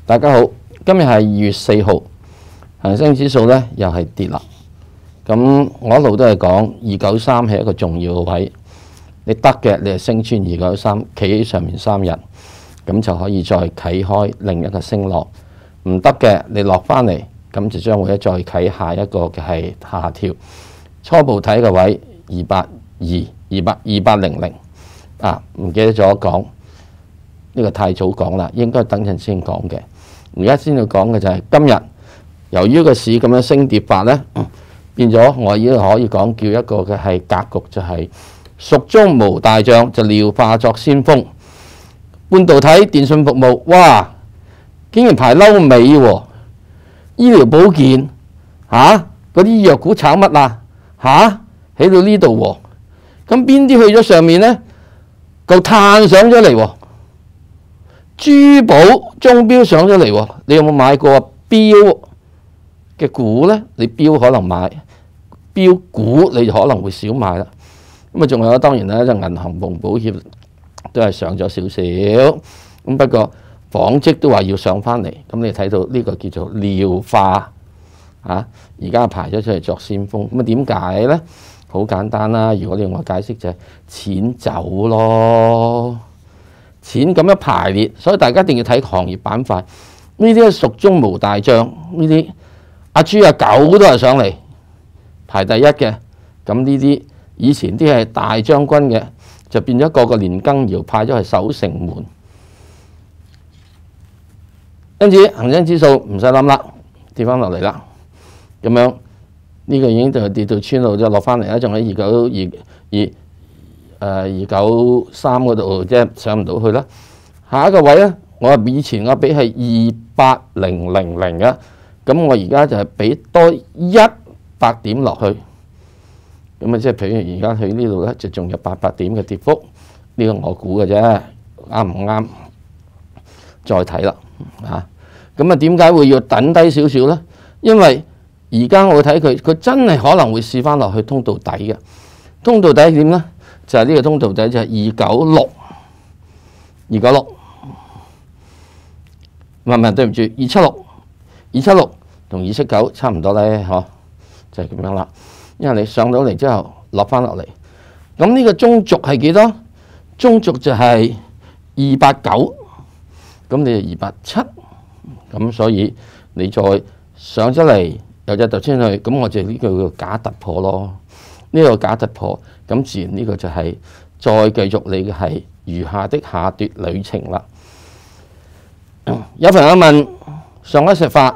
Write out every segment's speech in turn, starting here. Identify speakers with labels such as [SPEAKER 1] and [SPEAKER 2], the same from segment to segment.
[SPEAKER 1] 大家好，今日係2月4號，恒生指數咧又係跌啦。咁我一路都係講293係一個重要嘅位，你得嘅你係升穿293，企喺上面3日，咁就可以再啟開另一個升浪。唔得嘅你落翻嚟，咁就將會再啟下一個嘅係下調。初步睇嘅位28200啊，唔記得咗講呢個太早講啦，應該等陣先講嘅。而家先要講嘅就係今日，由於個市咁樣升跌法呢，變咗我已經可以講叫一個嘅係格局，就係蜀中無大將，就廖化作先鋒。半導體、電信服務，哇，竟然排嬲尾喎！醫療保健嗰啲醫藥股炒乜啊？喺到呢度喎，咁邊啲去咗上面呢？嚿碳上咗嚟喎，珠寶鐘錶上咗嚟喎，你有冇買過錶嘅股呢？你錶可能買，錶股你就可能會少買啦。咁啊，仲有當然咧，就銀行同保險都係上咗少少。咁不過紡織都話要上翻嚟，咁你睇到呢個叫做廖化而家排咗出嚟作先鋒。咁啊點解呢？好簡單啦，如果你用我解釋就係錢走咯，錢咁樣排列，所以大家一定要睇行業板塊。呢啲係蜀中無大將，呢啲阿豬阿狗都係上嚟排第一嘅。咁呢啲以前啲係大將軍嘅，就變咗個個年羹堯派咗係守城門。因此恒生指數唔使諗啦，跌翻落嚟啦，咁樣。呢個已經就跌到穿路，就落翻嚟啦，仲喺293嗰度，即係上唔到去啦。下一個位咧，我以前我俾係28000嘅，咁我而家就係俾多100點落去，咁啊即係譬如而家喺呢度咧，就仲有800點嘅跌幅，呢個我估嘅啫，啱唔啱？再睇啦，咁啊點解會要等低少少咧？因為而家我睇佢真係可能會試翻落去通道底嘅。通道底點呢？就係呢個通道底就係296，唔係對唔住，276同279差唔多咧，就係咁樣啦。因為你上到嚟之後落翻落嚟，咁呢個中軸係幾多？中軸就係289，咁你就287，咁所以你再上咗嚟。有隻突穿去，咁我就呢個叫假突破咯。呢個假突破，咁自然呢個就係再繼續你嘅係餘下的下跌旅程啦。有朋友問上一石化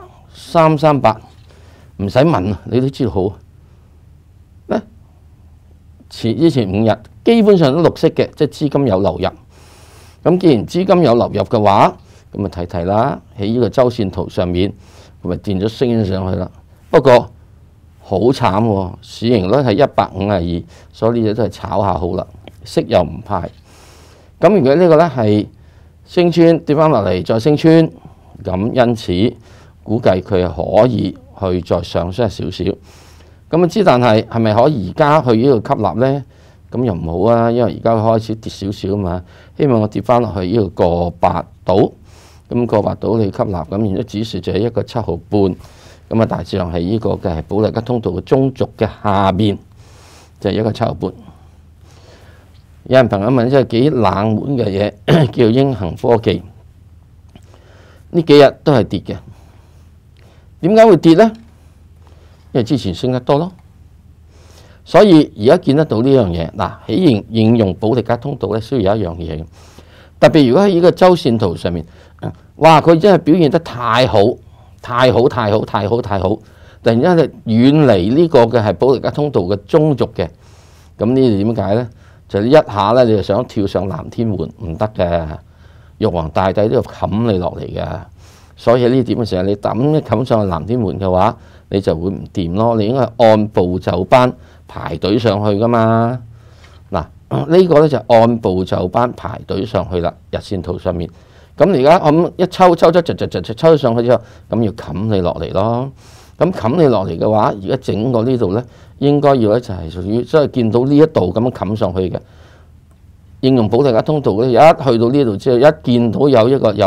[SPEAKER 1] 338，唔使問啊，你都知道好咧。之前5日基本上都綠色嘅，即係資金有流入。咁既然資金有流入嘅話，咁咪睇睇啦。喺呢個周線圖上面，咁咪墊咗升上去啦。不過好慘喎，市盈率係152，所以呢啲都係炒下好啦，息又唔派。咁如果呢個呢係升穿跌翻落嚟再升穿，咁因此估計佢係可以去再上升少少。咁啊知，但係咪可以而家去呢度吸納呢？咁又唔好啊，因為而家開始跌少少啊嘛。希望我跌翻落去呢度過8度，咁過8度你吸納，咁然之後指數就係一個7毫半。咁啊，大致上係呢個嘅係保利加通道嘅中軸嘅下邊，就係一個7毫半。有人朋友問，即係幾冷門嘅嘢，叫英恒科技，呢幾日都係跌嘅。點解會跌呢？因為之前升得多咯。所以而家見得到呢樣嘢，嗱喺應用保利加通道咧，需要有一樣嘢嘅。特別如果喺呢個周線圖上面，哇！佢真係表現得太好。突然之間就遠離呢個嘅係保利加通道嘅中軸嘅，咁呢點解呢？就一下呢，你就想跳上藍天門唔得嘅，玉皇大帝都要冚你落嚟嘅，所以呢點嘅時候你抌一冚上去藍天門嘅話，你就會唔掂咯。你應該按部就班排隊上去噶嘛。嗱，呢個呢就按部就班排隊上去啦，日線圖上面。咁而家我一抽抽咗上去之後，咁要冚你落嚟咯。咁冚你落嚟嘅話，而家整個呢度呢，應該要咧就係屬於即係見到呢一度咁樣冚上去嘅。應用保利加通道咧，一去到呢度之後，一見到有一個有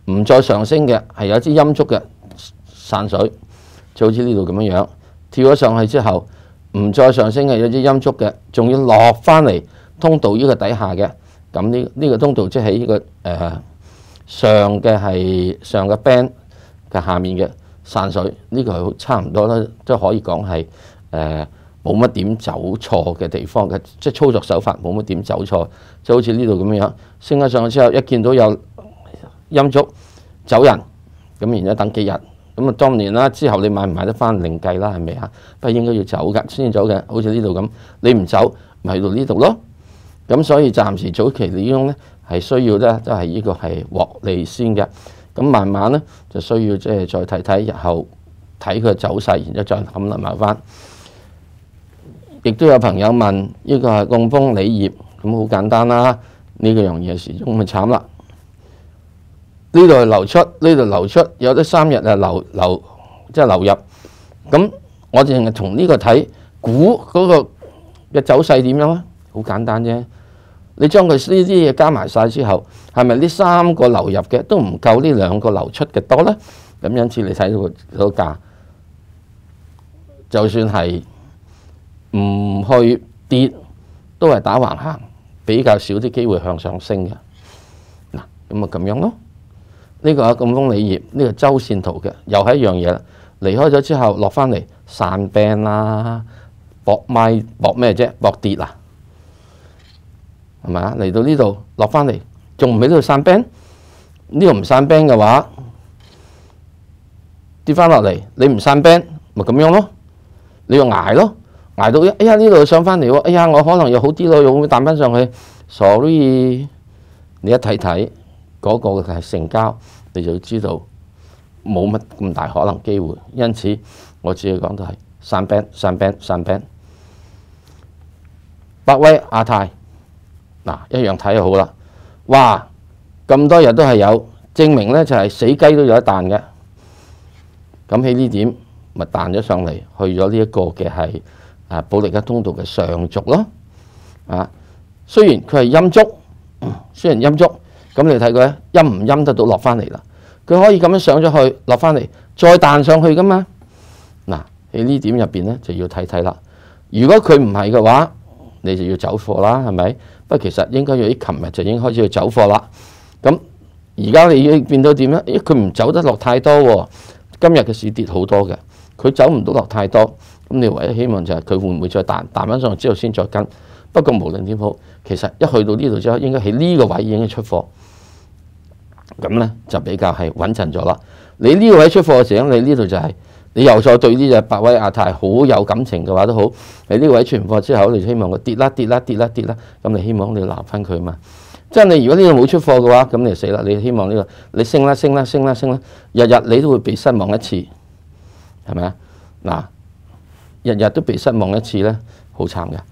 [SPEAKER 1] 唔再上升嘅係有支陰燭嘅散水，就好似呢度咁樣樣跳咗上去之後，唔再上升嘅有支陰燭嘅，仲要落翻嚟通道呢個底下嘅，咁呢個通道即係呢個上嘅 band 嘅下面嘅散水，呢個係差唔多啦，都可以講係冇乜點走錯嘅地方嘅，即係操作手法冇乜點走錯，就好似呢度咁樣升咗上去之後，一見到有陰燭走人，咁然之後等幾日，咁啊當然啦，之後你買唔買得翻另計啦，係咪啊？不過應該要走㗎，先走嘅，好似呢度咁，你唔走咪去到呢度咯。咁所以暫時早期利用咧係需要咧，都係呢個係獲利先嘅。咁慢慢咧就需要即係再睇睇日後睇佢走勢，然之後再諗諗埋翻。亦都有朋友問呢個係贛鋒鋰業，咁好簡單啦。呢個樣嘢始終咪慘啦。呢度係流出，呢度流出，有得3日係流入。咁我淨係從呢個睇估嗰個嘅走勢點樣啊？好簡單啫。你將佢呢啲嘢加埋晒之後，係咪呢3個流入嘅都唔夠呢2個流出嘅多呢？咁因此你睇到個價，就算係唔去跌，都係打橫行，比較少啲機會向上升嘅。嗱，咁咪咁樣咯。呢個係贛鋒鋰業，呢個周線圖嘅，又係一樣嘢啦。離開咗之後落翻嚟散 band 啦，搏咩啫？搏跌啊，係咪啊？嚟到呢度落翻嚟，仲唔喺呢度散 band？呢度唔散 band 嘅話，跌翻落嚟，你唔散 band 咪咁樣咯。你要捱咯，捱到哎呀呢度上翻嚟喎，哎呀我可能又好啲咯，又會彈翻上去。所以你一睇睇嗰個係成交，你就知道冇乜咁大可能機會。因此我只係講到係散 band。百威亞太嗱一樣睇就好啦。哇，咁多日都係有，證明咧就係死雞都有得彈嘅。咁喺呢點咪彈咗上嚟，去咗呢一個嘅係保利加通道嘅上軸咯。雖然佢係陰燭，咁你睇佢咧陰唔陰得到落翻嚟啦？佢可以咁樣上咗去，落翻嚟，再彈上去噶嘛？嗱喺呢點入邊咧就要睇睇啦。如果佢唔係嘅話，你就要走貨啦，係咪？不過其實應該要喺琴日就已經開始要走貨啦。咁而家你要變到點咧？佢唔走得落太多喎。今日嘅市跌好多嘅，佢走唔到落太多。咁你唯一希望就係佢會唔會再彈翻上去之後先再跟。不過無論點好，其實一去到呢度之後，應該喺呢個位已經出貨。咁咧就比較係穩陣咗啦。你呢個位出貨嘅時候，你呢度就係、是、你又再對呢隻百威亞太好有感情嘅話都好。你呢個位出完貨之後，你希望佢跌啦，咁你希望你撈翻佢嘛？即係你如果呢個冇出貨嘅話，咁你就死啦。你希望呢個你升啦，日日你都會被失望一次，係咪啊？嗱，日日都被失望一次咧，好慘嘅。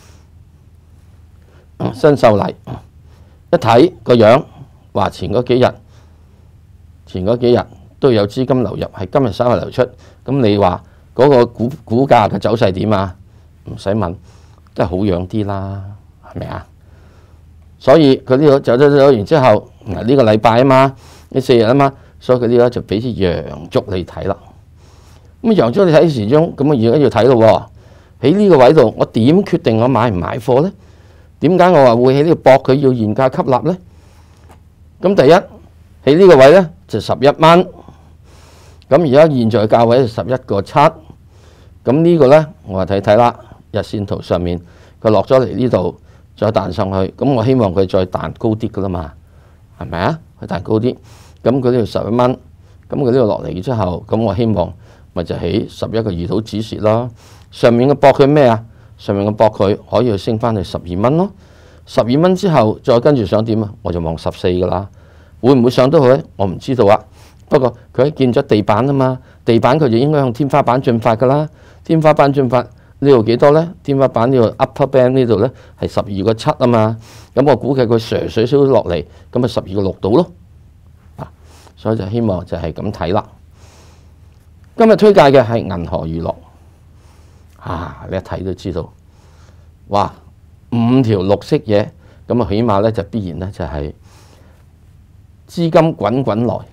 [SPEAKER 1] 新秀麗一睇個樣，話前嗰幾日都有資金流入，係今日稍為流出。咁你話嗰個股價嘅走勢點啊？唔使問，都係好養啲啦，係咪啊？所以佢呢個走完之後，呢個禮拜啊嘛，呢4日啊嘛，所以佢呢個就俾支陽燭你睇啦。咁陽燭你睇時鐘，咁我而家要睇咯喎。喺呢個位度，我點決定我買唔買貨咧？點解我話會喺呢度搏佢要現價吸納咧？咁第一喺呢個位咧就11蚊，咁而家現在價位係11個7，咁呢個咧我話睇睇啦，日線圖上面佢落咗嚟呢度，再彈上去，咁我希望佢再彈高啲噶啦嘛，係咪啊？佢彈高啲，咁佢呢度11蚊，咁佢呢度落嚟之後，咁我希望咪就喺11個2度止蝕咯。上面嘅搏佢咩啊？上面嘅搏佢可以升翻去12蚊咯。12蚊之後再跟住想點啊？我就望14噶啦。會唔會上到去咧？我唔知道啊。不過佢見咗地板啊嘛，地板佢就應該向天花板進發噶啦。天花板進發呢度幾多咧？天花板呢度 upper band 呢度咧係12個7啊嘛。咁我估計佢瀡水少落嚟，咁咪12個6度咯。所以就希望就係咁睇啦。今日推介嘅係銀河娛樂。你一睇都知道，哇，5條綠色嘢，咁啊起碼咧就必然咧就係資金滾滾來，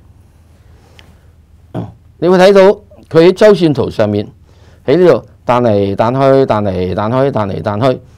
[SPEAKER 1] 你會睇到佢喺周線圖上面喺呢度彈嚟彈去，彈嚟彈去，彈嚟彈去，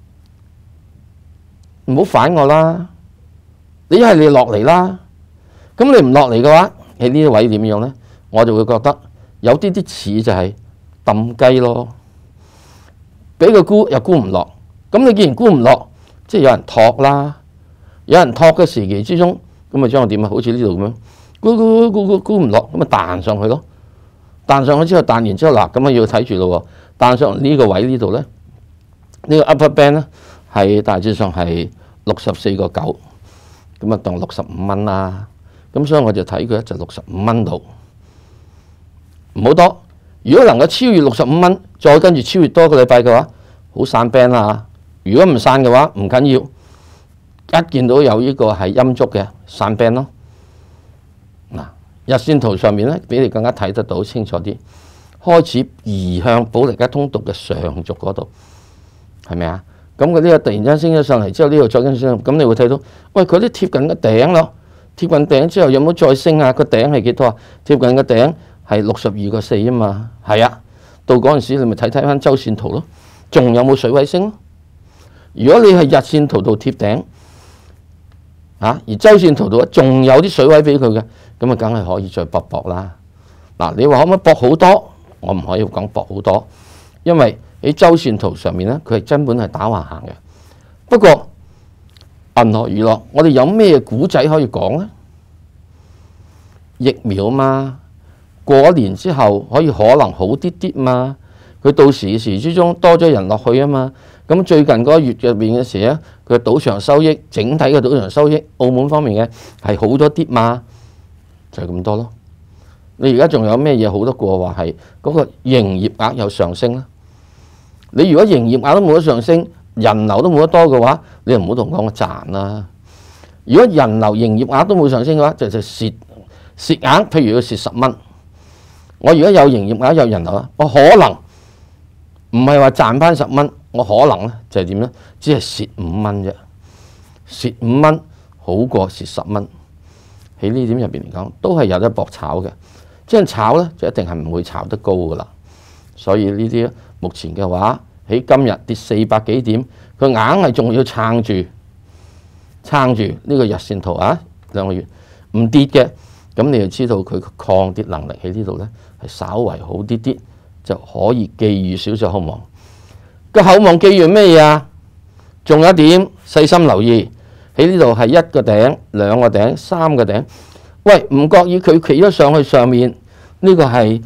[SPEAKER 1] 唔好反我啦！你一係你落嚟啦，咁你唔落嚟嘅話，喺呢啲位點樣呢？我就會覺得有啲似就係揼雞咯，俾佢沽又沽唔落，咁你既然沽唔落，即係有人托啦，有人托嘅時期之中，咁咪將我點啊？好似呢度咁樣。沽唔落，咁咪彈上去咯。彈上去之後，彈完之後嗱，咁啊要睇住咯。彈上呢個位呢度咧，呢個 upper band 咧係大致上係64.9，咁啊當65蚊啦。咁所以我就睇佢就65蚊度，唔好多。如果能夠超越65蚊，再跟住超越多個禮拜嘅話，好散 band 啦。如果唔散嘅話，唔緊要，一見到有呢個係陰燭嘅散 band 咯。嗱，日線圖上面咧，俾你更加睇得到清楚啲，開始移向保力加通道嘅上軸嗰度，係咪啊？咁佢呢個突然間升咗上嚟之後，呢度再跟住升，咁你會睇到，喂，佢都貼近個頂咯，貼近頂之後有冇再升啊？個頂係幾多啊？貼近個頂係62.4啊嘛，係啊，到嗰陣時你咪睇翻周線圖咯，仲有冇水位升咯？如果你係日線圖度貼頂，而周線圖度仲有啲水位俾佢嘅，咁啊梗係可以再搏啦。嗱，你話可唔可以搏好多？我唔可以講搏好多，因為喺周線圖上面咧，佢係根本係打橫行嘅。不過銀河娛樂，我哋有咩古仔可以講咧？疫苗嘛，過年之後可能好啲啲嘛。佢到時之中多咗人落去啊嘛。咁最近嗰個月入面嘅時咧，佢賭場收益，整體嘅賭場收益，澳門方面嘅係好多啲嘛，就係咁多咯。你而家仲有咩嘢好得過話係嗰個營業額有上升咧？你如果營業額都冇得上升，人流都冇得多嘅話，你又唔好同我講賺啦。如果人流營業額都冇上升嘅話，就蝕額。譬如佢蝕10蚊，我如果有營業額有人流啊，我可能唔係話賺翻10蚊。我可能咧就係點咧？只係蝕5蚊啫，蝕5蚊好過蝕10蚊。喺呢點入邊嚟講，都係有得搏炒嘅。即係炒咧，就一定係唔會炒得高噶啦。所以呢啲目前嘅話，喺今日跌400幾點，佢硬係仲要撐住呢個日線圖啊，2個月唔跌嘅，咁你就知道佢抗跌能力喺呢度咧係稍為好啲啲，就可以寄予少少厚望。個厚望寄予咩嘢啊？仲有一點細心留意，喺呢度係1個頂、2個頂、3個頂。喂，唔覺意佢企咗上去上面，呢個係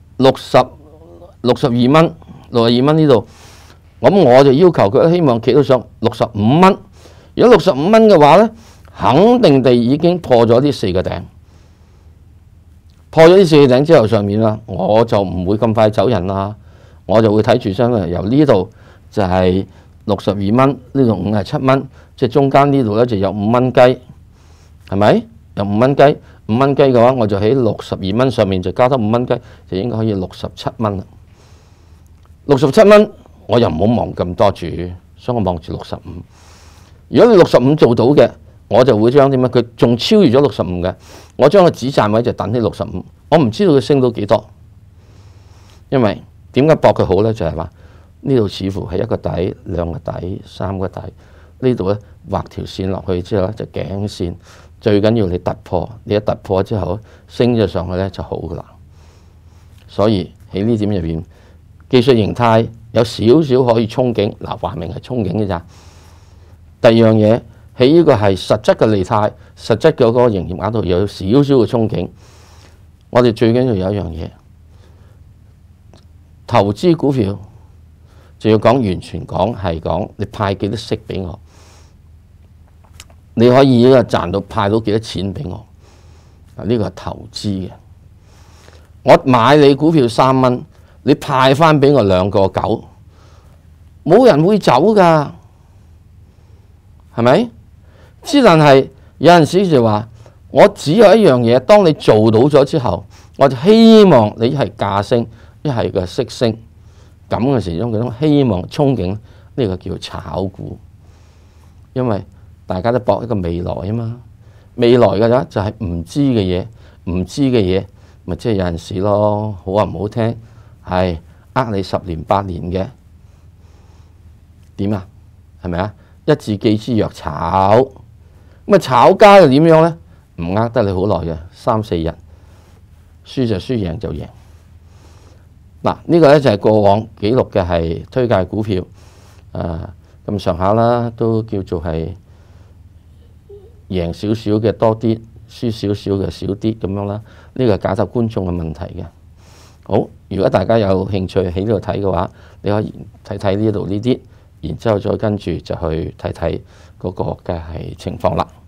[SPEAKER 1] 62蚊呢度，咁我就要求佢希望企到上65蚊。如果65蚊嘅話咧，肯定地已經破咗呢4個頂，破咗呢4個頂之後上面啦，我就唔會咁快走人啦，我就會睇住先啦。由呢度就係62蚊，呢度57蚊，即係中間呢度咧就有5蚊雞，係咪？有5蚊雞，5蚊雞嘅話，我就喺62蚊上面就加多5蚊雞，就應該可以67蚊啦。67蚊我又唔好望咁多住，所以我望住65。如果你65做到嘅，我就會將點樣？佢仲超越咗65嘅，我將個止賺位就等喺65。我唔知道佢升到幾多，因為點解搏佢好呢？就係話呢度似乎係1個底、2個底、3個底，呢度咧畫條線落去之後咧就頸線。最緊要你突破，你一突破之後升咗上去咧就好噶啦。所以喺呢點入邊，技術形態有少少可以憧憬。嗱，話明係憧憬嘅咋。第二樣嘢喺呢個係實質嘅利態，實質嘅嗰個營業額度有少少嘅憧憬。我哋最緊要有一樣嘢，投資股票就要講完全講係講你派幾多息俾我。你可以呢個賺到派到幾多錢俾我？呢個係投資嘅。我買你股票3蚊，你派翻俾我2.9，冇人會走㗎，係咪？之但係有陣時就話，我只有一樣嘢，當你做到咗之後，我就希望你係價升，一係個息升，咁嘅時鐘嗰種希望憧憬，呢個叫炒股，因為大家都搏一個未來啊嘛，未來嘅話就係唔知嘅嘢，唔知嘅嘢咪即係有陣時咯，好話唔好聽，係你10年8年嘅點啊？係咪啊？一字記之曰炒，咁啊炒家又點樣呢？唔得你好耐嘅3、4日，輸就輸，贏就贏。嗱，呢個呢就係過往記錄嘅係推介股票，咁上下啦，都叫做係贏少少嘅多啲，輸少少嘅少啲咁樣啦。呢個係解答觀眾嘅問題嘅。好，如果大家有興趣喺呢度睇嘅話，你可以睇睇呢度呢啲，然之後再跟住就去睇睇嗰個嘅係情況啦。